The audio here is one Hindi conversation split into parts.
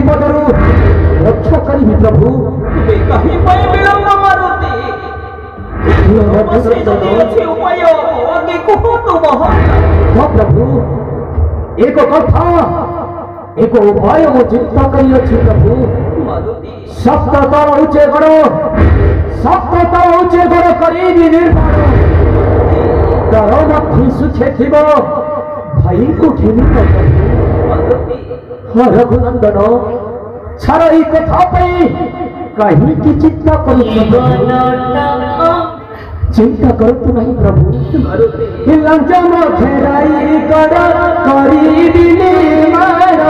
विपदरू रक्षा करी प्रभु कहीं पर विलंब मारुति उपाय आगे कहो तुम हाँ प्रभु एक कथा एक उपाय मो चिंता करी अच्छी प्रभु सप्त तर उच्चे गड़ करी निर्माण तर नथी सुखे थिब भाई को ठेली रघुनंदन छाड़ ई कथा कहीं की चिंता करू चिंता करतु नहीं प्रभु लंचन घेराई गड़ करी निर्माण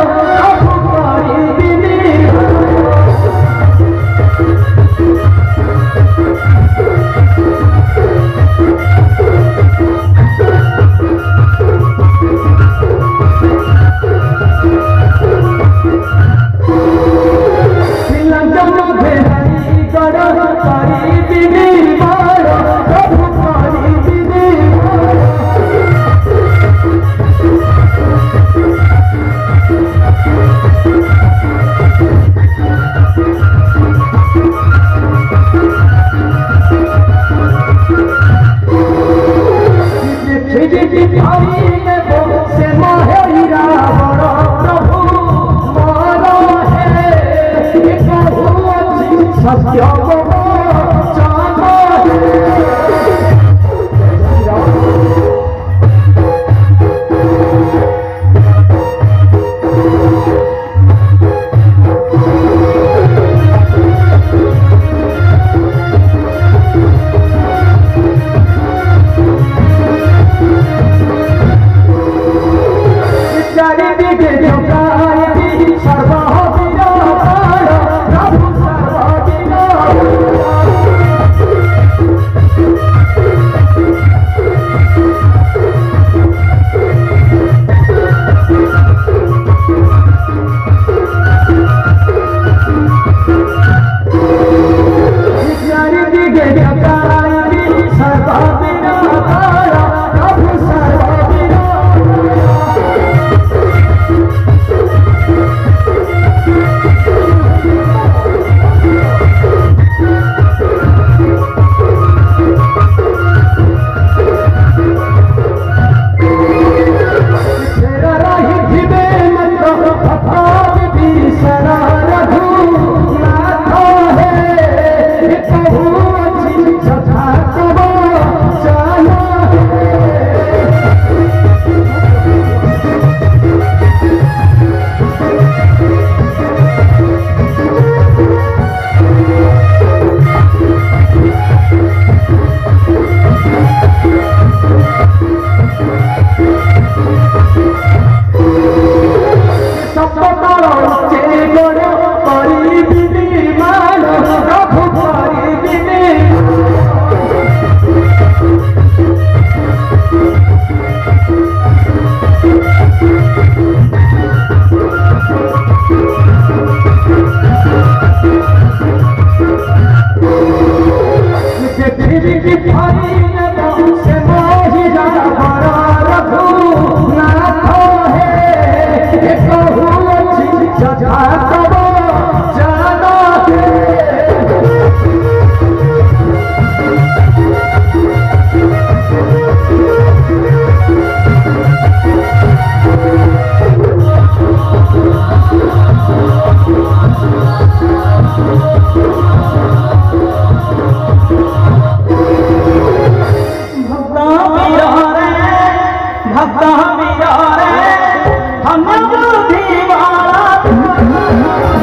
भक्ता मेरा रे हम बुद्धि वाला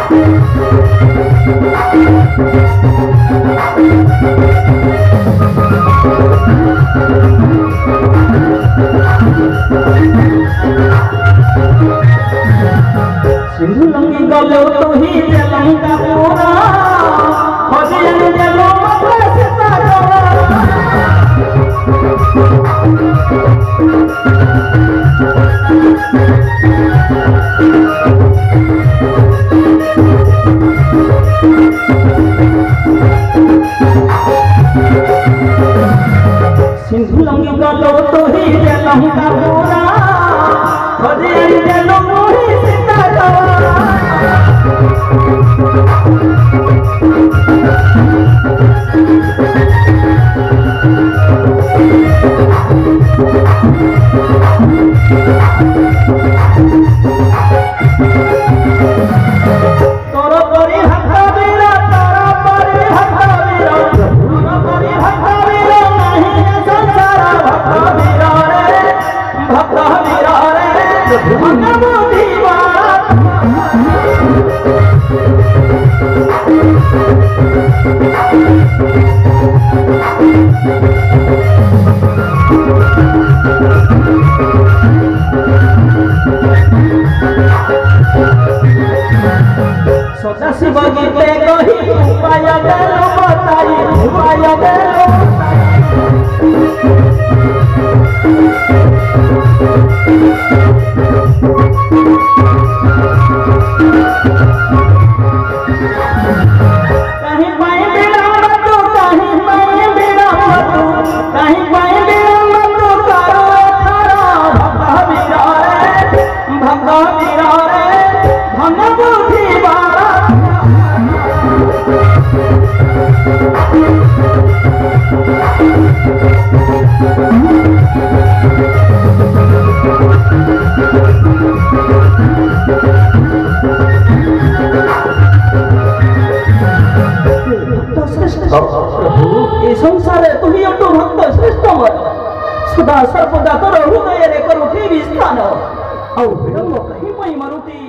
सिंधु लंगी गलो तो ही लंका पूरा हो जाए जलो मथुरा से सिंधु लंगी गलो तो ही लंका पूरा हो जाए जलो मोही सीता सदा शिव गीते कही उपाय देलो बताई उपाय देलो कहीं पाए बिना तो कहीं पाए बिना तो कहीं पाए बिना तो करो थारा भक्ता वीरा रे धन बुद्धि बारा ए संसारे तुही अटो भक्त श्रेष्ठ मत सदा सर्वदा तोर हृदय रे करो के स्थान औ विडंब कहीं पई मारुति